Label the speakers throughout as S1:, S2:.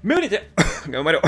S1: Me venís que me muero.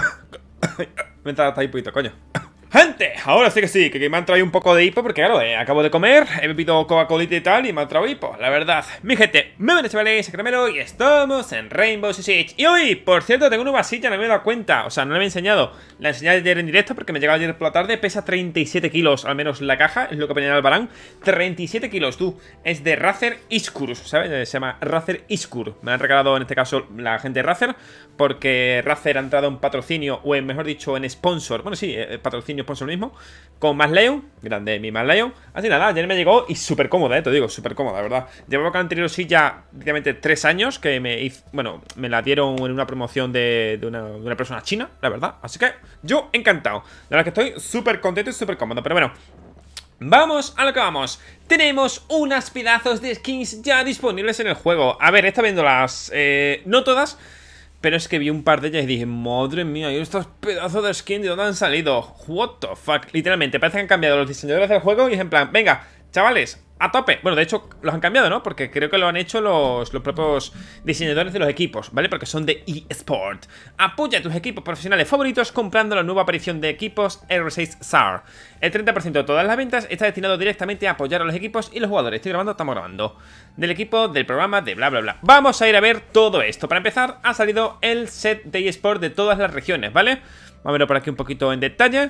S1: Me entra hasta ahí poquito, coño. Gente, ahora sí, que me han traído un poco de hipo. Porque claro, acabo de comer, he bebido Coca-Cola y tal, y me han traído hipo, la verdad. Mi gente, me venís chavales, Caramelo, y estamos en Rainbow Six Siege. Y hoy, por cierto, tengo una nueva silla, no me he dado cuenta. O sea, no la he enseñado. La enseñé ayer en directo porque me llegaba ayer por la tarde. Pesa 37 kilos, al menos la caja, es lo que ponía en el Albarán. 37 kilos, tú. Es de Razer Iskur, ¿sabes? Se llama Razer Iskur. Me la han regalado en este caso la gente de Razer, porque Razer ha entrado en patrocinio, o en, mejor dicho, en sponsor. Bueno, sí, patrocinio, sponsor mismo, con Masleon, grande mi Masleon. Así nada, ayer me llegó y súper cómoda, te digo, súper cómoda, la verdad. Llevaba con la anterior silla prácticamente 3 años, que me hizo, bueno, me la dieron en una promoción de una persona china, la verdad. Así que yo encantado. La verdad que estoy súper contento y súper cómodo, pero bueno. Vamos a lo que vamos. Tenemos unas pedazos de skins ya disponibles en el juego. A ver, he estado viéndolas, no todas, pero es que vi un par de ellas y dije, madre mía, ¿y estos pedazos de skin de dónde han salido? What the fuck. Literalmente, parece que han cambiado los diseñadores del juego y es en plan, venga, chavales, a tope. Bueno, de hecho, los han cambiado, ¿no? Porque creo que lo han hecho los propios diseñadores de los equipos, ¿vale? Porque son de eSport. Apoya a tus equipos profesionales favoritos comprando la nueva aparición de equipos R6 SAR. El 30% de todas las ventas está destinado directamente a apoyar a los equipos y los jugadores. Estoy grabando, estamos grabando. Del equipo, del programa, de bla bla bla. Vamos a ir a ver todo esto. Para empezar, ha salido el set de eSport de todas las regiones, ¿vale? Vamos a verlo por aquí un poquito en detalle.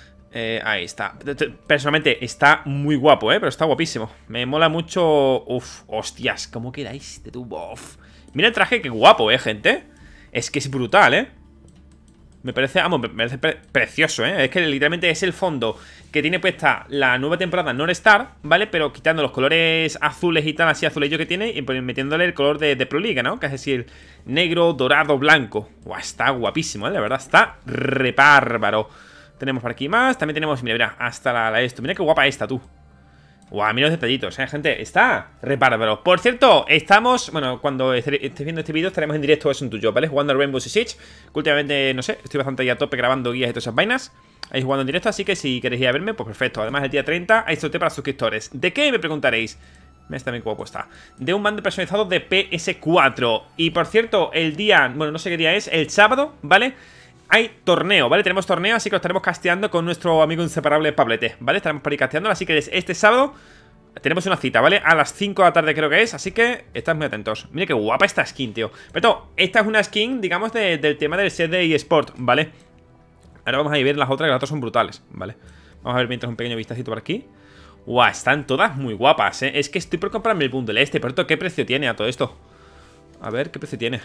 S1: Ahí está. Personalmente está muy guapo, pero está guapísimo. Me mola mucho. Uf, hostias, ¿cómo quedáis de tu bof? Mira el traje, qué guapo, gente. Es que es brutal, me parece, vamos, me parece precioso, Es que literalmente es el fondo que tiene puesta la nueva temporada North Star, ¿vale? Pero quitando los colores azules y tal, así azulillo que tiene, y metiéndole el color de Pro Liga, ¿no? Que es decir, negro, dorado, blanco. Guau, está guapísimo, la verdad, está repárbaro. Tenemos por aquí más, también tenemos, mira, hasta la esto. Mira qué guapa esta, tú. Guau, mira los detallitos, gente, está repárbaro. Por cierto, estamos, bueno, cuando estés viendo este vídeo estaremos en directo, es un tuyo, ¿vale? Jugando a Rainbow Six Siege, que últimamente, no sé, estoy bastante ya a tope grabando guías y todas esas vainas. Ahí jugando en directo, así que si queréis ir a verme, pues perfecto. Además, el día 30 hay sorteo para suscriptores. ¿De qué me preguntaréis? Me está bien guapo está. De un mando personalizado de PS4. Y por cierto, el día, bueno, no sé qué día es, el sábado, ¿vale? Hay torneo, ¿vale? Tenemos torneo, así que lo estaremos casteando con nuestro amigo inseparable Pablete, ¿vale? Estaremos por ahí casteando, así que este sábado tenemos una cita, ¿vale? A las 5 de la tarde creo que es, así que estad muy atentos. Mira qué guapa esta skin, tío. Pero esta es una skin, digamos, del tema del set de eSport, ¿vale? Ahora vamos a ir a ver las otras, que las otras son brutales, ¿vale? Vamos a ver mientras un pequeño vistacito por aquí. Guau, están todas muy guapas, Es que estoy por comprarme el bundle este. Por cierto, ¿qué precio tiene a todo esto? A ver, ¿qué precio tiene?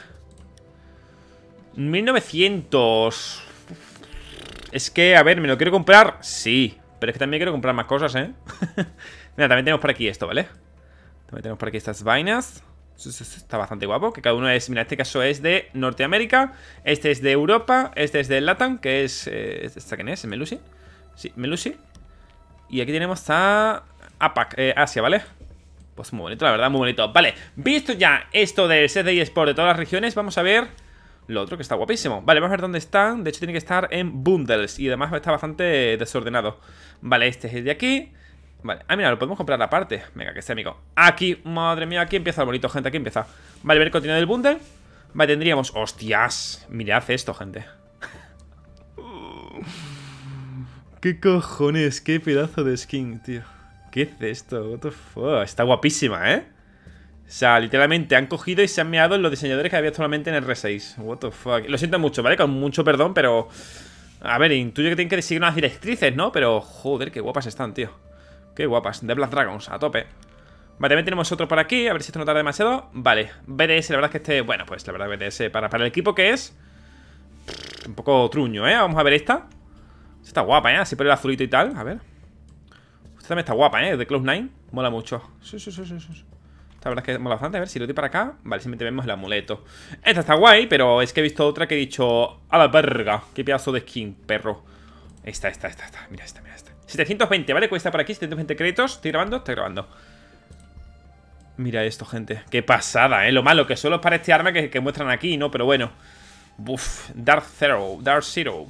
S1: 1900. Es que, a ver, ¿me lo quiero comprar? Sí, pero es que también quiero comprar más cosas, Mira, también tenemos por aquí esto, ¿vale? También tenemos por aquí estas vainas. Está bastante guapo, que cada uno es, mira, este caso es de Norteamérica, este es de Europa, este es de LATAM, que es, ¿esta quién es? ¿Melusi? Sí, Melusi. Y aquí tenemos a APAC, Asia, ¿vale? Pues muy bonito, la verdad, muy bonito. Vale, visto ya esto del set de eSport de todas las regiones, vamos a ver lo otro, que está guapísimo. Vale, vamos a ver dónde están. De hecho tiene que estar en bundles y además está bastante desordenado. Vale, este es el de aquí. Vale, mira, lo podemos comprar aparte. Venga, que esté, amigo. Aquí, madre mía, aquí empieza el bonito, gente, aquí empieza. Vale, ver el contenido del bundle. Vale, tendríamos, hostias, mirad esto, gente. ¿Qué cojones? Qué pedazo de skin, tío. ¿Qué es esto? What the fuck? Está guapísima, O sea, literalmente han cogido y se han meado en los diseñadores que había actualmente en el R6. What the fuck. Lo siento mucho, ¿vale? Con mucho perdón, pero... A ver, intuyo que tienen que seguir unas directrices, ¿no? Pero, joder, qué guapas están, tío. Qué guapas. The Black Dragons, a tope. Vale, también tenemos otro por aquí. A ver si esto no tarda demasiado. Vale, BDS, la verdad es que este... Bueno, pues la verdad, BDS para el equipo que es... Un poco truño, Vamos a ver esta. Esta está guapa, Así por el azulito y tal. A ver. Esta también está guapa, De Cloud9. Mola mucho. Sí. La verdad es que mola bastante. A ver si lo doy para acá. Vale, simplemente vemos el amuleto. Esta está guay, pero es que he visto otra que he dicho... A la verga. Qué pedazo de skin, perro. Esta. Mira esta. 720, ¿vale? Cuesta por aquí, 720 créditos. Estoy grabando. Mira esto, gente. Qué pasada, Lo malo que solo es para este arma que muestran aquí, ¿no? Pero bueno. Dark Zero.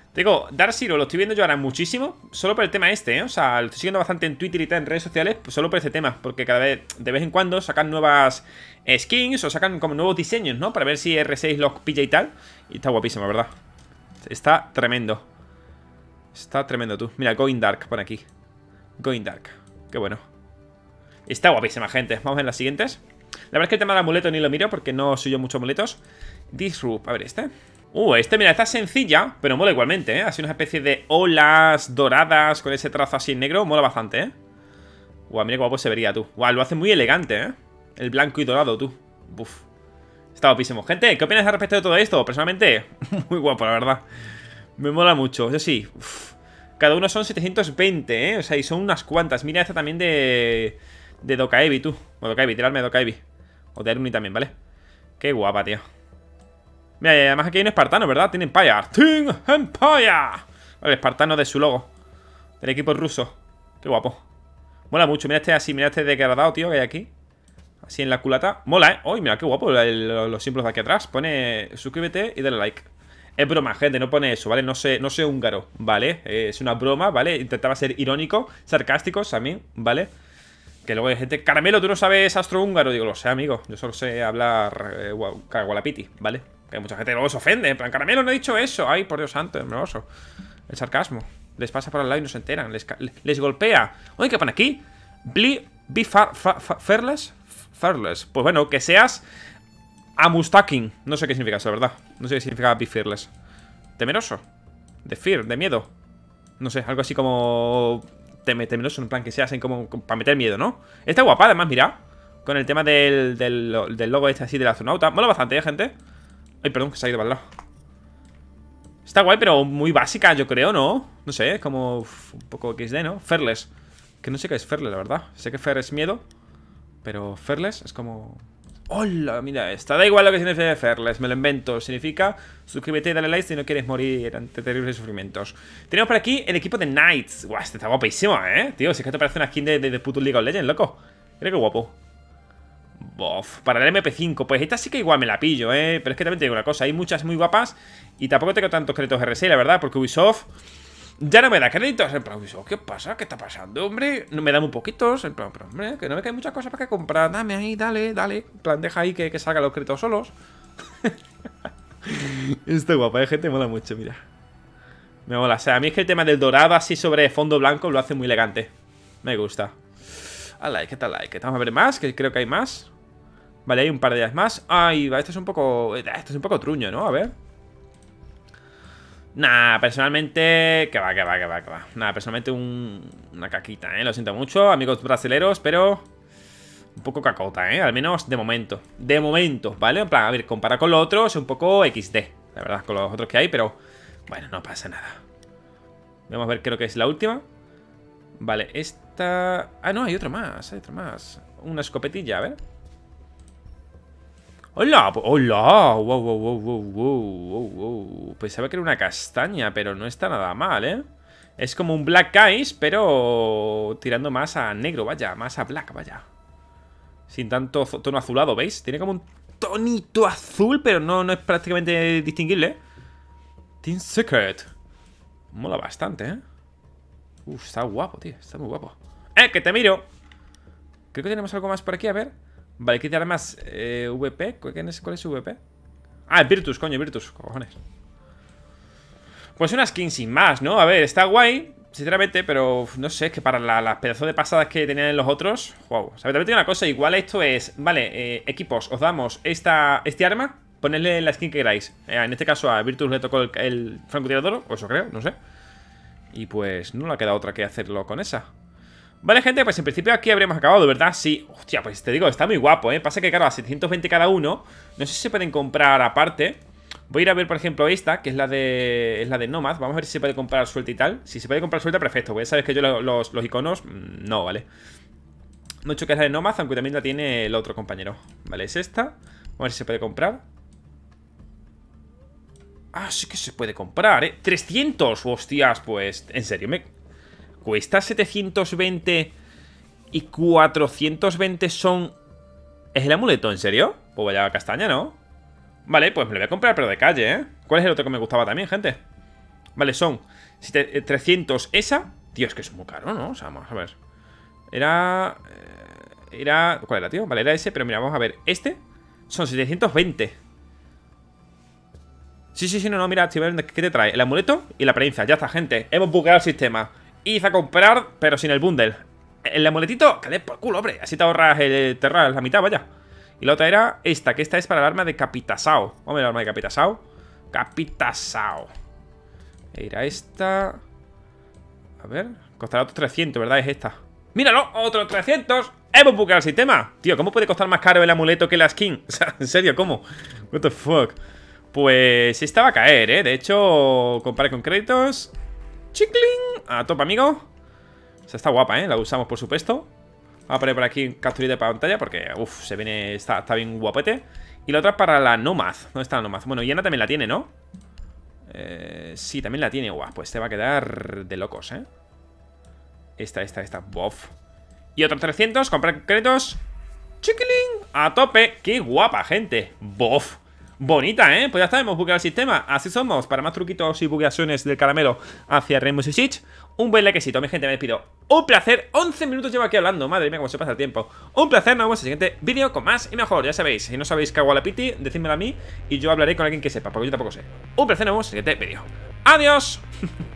S1: Digo, Dark Zero lo estoy viendo yo ahora muchísimo. Solo por el tema este, ¿eh? O sea, lo estoy siguiendo bastante en Twitter y tal, en redes sociales, pues solo por este tema. Porque cada vez, de vez en cuando, sacan nuevas skins o sacan como nuevos diseños, ¿no? Para ver si R6 los pilla y tal. Y está guapísimo, ¿verdad? Está tremendo. Está tremendo, tú. Mira, Going Dark, pon aquí. Going Dark. Qué bueno. Está guapísima, gente. Vamos a ver las siguientes. La verdad es que el tema del amuleto ni lo miro porque no soy yo mucho amuletos. Disrupt, a ver este. Este, mira, está sencilla, pero mola igualmente, ¿eh? Así una especie de olas doradas con ese trazo así negro. Mola bastante, ¿eh? Guau, mira qué guapo se vería, tú. Guau, lo hace muy elegante, ¿eh? El blanco y dorado, tú. Uf. Está guapísimo. Gente, ¿qué opinas al respecto de todo esto? Personalmente, muy guapo, la verdad. Me mola mucho. Eso sí, cada uno son 720, ¿eh? O sea, y son unas cuantas. Mira esta también de Dokaebi, tú. O Dokaebi, tirarme de Dokaebi. O de Aruni también, ¿vale? Qué guapa, tío. Mira, y además aquí hay un espartano, ¿verdad? Tiene Empire. Team Empire. El espartano de su logo. Del equipo ruso. Qué guapo. Mola mucho. Mira este así, mira este degradado, tío, que hay aquí. Así en la culata. Mola, ¿eh? Uy, mira qué guapo los símbolos de aquí atrás. Pone suscríbete y dale like. Es broma, gente, no pone eso, ¿vale? No sé húngaro, ¿vale? Es una broma, ¿vale? Intentaba ser irónico, sarcástico también, ¿vale? Que luego hay gente... Caramelo, ¿tú no sabes astrohúngaro? Digo, lo sé, amigo. Yo solo sé hablar Cagualapiti, ¿vale? Que hay mucha gente que luego se ofende. En plan, Caramelo, no he dicho eso. Ay, por Dios santo, hermoso. El sarcasmo. Les pasa por al lado y no se enteran. Les golpea. Oye, ¿qué pone aquí? Be fearless. Fearless. Pues bueno, que seas... Amustaking. No sé qué significa eso, la verdad. No sé qué significa be fearless. Temeroso. De fear, de miedo. No sé, algo así como... Temeroso, en plan que seas como para meter miedo, ¿no? Está guapa, además, mira. Con el tema del logo este así del astronauta. Mola bastante, ¿eh, gente? Ay, perdón, que se ha ido para el lado. Está guay, pero muy básica, yo creo, ¿no? No sé, es como un poco XD, ¿no? Fearless. Que no sé qué es Fearless, la verdad. Sé que Fear es miedo, pero Fearless es como... ¡Hola! Mira esta. Da igual lo que significa Fearless, me lo invento. Significa suscríbete y dale like si no quieres morir ante terribles sufrimientos. Tenemos por aquí el equipo de Knights. Guau, este está guapísimo, ¿eh? Tío, si es que te parece una skin de puto League of Legends, loco. Mira qué guapo. Bof, para el MP5, pues esta sí que igual me la pillo, pero es que también te digo una cosa, hay muchas muy guapas y tampoco tengo tantos créditos RSI, la verdad, porque Ubisoft ya no me da créditos. En plan, Ubisoft, ¿qué pasa? ¿Qué está pasando, hombre? No me da muy poquitos, en plan, pero hombre, que no me caen muchas cosas para que comprar. Dame ahí, dale, dale. En plan, deja ahí que salgan los créditos solos. Está guapa, gente, mola mucho, mira. Me mola, o sea, a mí es que el tema del dorado así sobre fondo blanco lo hace muy elegante. Me gusta. I like it, I like it. Vamos a ver más, que creo que hay más. Vale, hay un par de ellas más. Ay, va, esto es un poco truño, ¿no? A ver. Nah, personalmente... Que va. Nah, personalmente una caquita, ¿eh? Lo siento mucho, amigos brasileros, pero... Un poco cacota, ¿eh? Al menos de momento. De momento, ¿vale? En plan, a ver, comparado con los otros, es un poco XD, la verdad, con los otros que hay, pero... Bueno, no pasa nada. Vamos a ver, creo que es la última. Vale, esta... Ah, no, hay otro más, Una escopetilla, a ver. ¡Hola! ¡Hola! ¡Wow! Pensaba que era una castaña, pero no está nada mal, ¿eh? Es como un Black Eyes, pero tirando más a negro, vaya. Más a black, vaya. Sin tanto tono azulado, ¿veis? Tiene como un tonito azul, pero no es prácticamente distinguible. Team Secret. Mola bastante, ¿eh? Está guapo, tío. Está muy guapo. ¡Que te miro! Creo que tenemos algo más por aquí, a ver. Vale, hay que tirar más VP. ¿Cuál es VP? Ah, Virtus, coño, Virtus, cojones. Pues una skin sin más, ¿no? A ver, está guay, sinceramente, pero no sé, es que para las pedazos de pasadas que tenían en los otros. Wow. O sea, también tengo una cosa, igual esto es. Vale, equipos, os damos este arma. Ponedle la skin que queráis. En este caso a Virtus le tocó el francotirador, o eso creo, no sé. Y pues no le ha quedado otra que hacerlo con esa. Vale, gente, pues en principio aquí habríamos acabado, ¿verdad? Sí, hostia, pues te digo, está muy guapo, ¿eh? Pasa que, claro, a 720 cada uno. No sé si se pueden comprar aparte. Voy a ir a ver, por ejemplo, esta, que es la de Nomad. Vamos a ver si se puede comprar suelta y tal. Si se puede comprar suelta, perfecto, porque ya sabes que yo los iconos, no, ¿vale? No he dicho que es la de Nomad, aunque también la tiene el otro compañero. Vale, es esta. Vamos a ver si se puede comprar. Ah, sí que se puede comprar, ¿eh? 300, hostias, pues, en serio, cuesta 720 y 420 son... ¿Es el amuleto? ¿En serio? Pues vaya castaña, ¿no? Vale, pues me lo voy a comprar, pero de calle, ¿eh? ¿Cuál es el otro que me gustaba también, gente? Vale, son 300 esa. Tío, es que es muy caro, ¿no? O sea, vamos a ver. Era... ¿Cuál era, tío? Vale, era ese, pero mira, vamos a ver. Este son 720. Sí, no, mira, estoy viendo qué te trae. El amuleto y la prensa. Ya está, gente. Hemos bugueado el sistema. Hice a comprar, pero sin el bundle. El amuletito, que le por culo, hombre. Así te ahorras la mitad, vaya. Y la otra era esta, que esta es para el arma de Capitasao. Vamos a ver el arma de Capitasao. Capitasao. Era esta. A ver, costará otros 300, ¿verdad? Es esta. ¡Míralo! ¡Otros 300! ¡Hemos bugueado el sistema! Tío, ¿cómo puede costar más caro el amuleto que la skin? O sea, en serio, ¿cómo? What the fuck. Pues esta va a caer, ¿eh? De hecho, compare con créditos. ¡Chicling! A tope, amigo. O sea, está guapa, ¿eh? La usamos, por supuesto. Vamos a poner por aquí capturita de pantalla porque, uff, se viene... Está bien guapete. Y la otra para la Nomad. ¿Dónde está la Nomad? Bueno, Yana también la tiene, ¿no? Sí, también la tiene. Guau, pues te va a quedar de locos, ¿eh? Esta. Bof. Y otros 300, comprar créditos. ¡Chiquiling! A tope. ¡Qué guapa, gente! Bof. Bonita, ¿eh? Pues ya está, hemos bugueado el sistema. Así somos. Para más truquitos y bugueaciones del caramelo hacia Rainbow Six Siege, un buen likecito, mi gente, me despido. Un placer. 11 minutos llevo aquí hablando. Madre mía, cómo se pasa el tiempo. Un placer, nos vemos en el siguiente vídeo con más y mejor. Ya sabéis, si no sabéis qué hago a la piti, decídmelo a mí y yo hablaré con alguien que sepa, porque yo tampoco sé. Un placer, nos vemos en el siguiente vídeo. ¡Adiós!